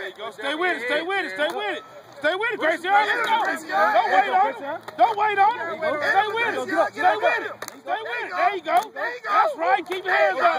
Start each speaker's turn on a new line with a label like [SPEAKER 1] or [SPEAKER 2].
[SPEAKER 1] Stay with it, stay with it, stay with it. Stay with it, Gracie. Let's go. Don't wait on it. Don't wait on it. Stay with it. Stay with it. Stay with it. There you go. That's right. Keep your hands up.